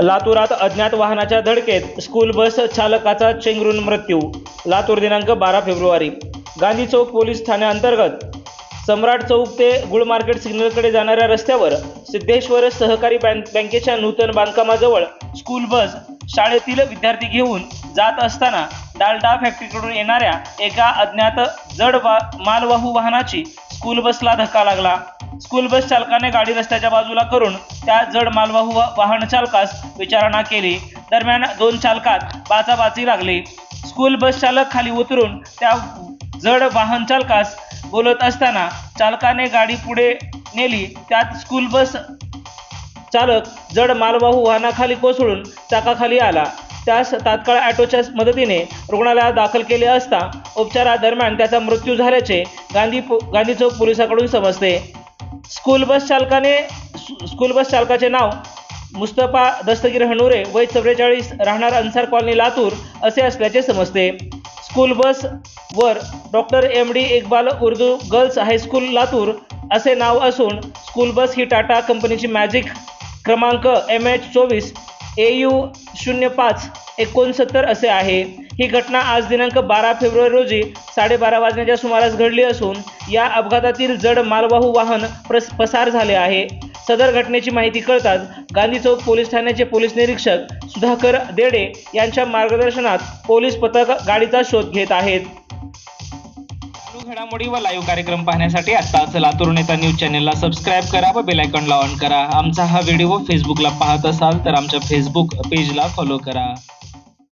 लातूरात अज्ञात वाहनाच्या धडकेत स्कूल बस चालकाचा चेंगरून मृत्यू। लातूर दिनांक 12 फेब्रुवारी। गांधी चौक पोलीस ठाण्याअंतर्गत सम्राट चौक ते गुळ मार्केट सिग्नलकडे जाणाऱ्या रस्त्यावर सिद्धेश्वर सहकारी बँकेच्या नूतन बांधकामाजवळ स्कूल बस शाळेतील विद्यार्थी घेऊन जात असताना डालडा फॅक्टरीकडून येणाऱ्या एका अज्ञात जड मालवाहू वाहनाची स्कूल बसला धक्का लागला। स्कूल बस चालकाने गाडी रस्त्याच्या बाजूला करून त्या जड मालवाहू वाहन चालकास विचारणा केली। दरम्यान दोन चालकात बाचाबाची लागली। स्कूल बस चालक खाली उतरून त्या जड वाहन चालकास बोलत असताना चालकाने गाडी पुढे नेली। त्यात स्कूल बस चालक जड मालवाहू वाहनाखाली कोसळून चाकाखाली आला। त्यास तात्काळ ऑटोच्या मदतीने रुग्णालयात दाखल केले असता उपचारादरम्यान त्याचा मृत्यू झाल्याचे गांधी चौक पोलिसांकडून समजते। स्कूल बस चालकाचे नाव मुस्तफा दस्तगीर हनुरे, वय 44, राहणार अन्सार कॉलनी लातूर असे असल्याचे समजते। स्कूल बस वर doctor MD Iqbal Urdu girls high school Latur असे नाव असून स्कूल बस ही टाटा कंपनीची मॅजिक क्रमांक MH24 AU 0569 असे आहे। ही घटना आज दिनांक 12 फेब्रुवारी रोजी 12:30 वाजण्याच्या सुमारास घडली असून या अपघातातील जड मालवाहू वाहन पसार झाले आहे। सदर घटनेची माहिती कळताच गांधी चौक पोलीस ठाण्याचे पोलीस निरीक्षक सुधाकर देडे यांच्या मार्गदर्शनात पोलीस पथक गाडीचा शोध घेत आहेत। घडामोडी व लाईव्ह कार्यक्रम पाहण्यासाठी आत्ताच लातूर नेता न्यूज चॅनलला सबस्क्राईब करा व बेल आयकॉनला ऑन करा। आमचा हा व्हिडिओ फेसबुकला पाहत असाल तर आमच्या फेसबुक पेजला फॉलो करा।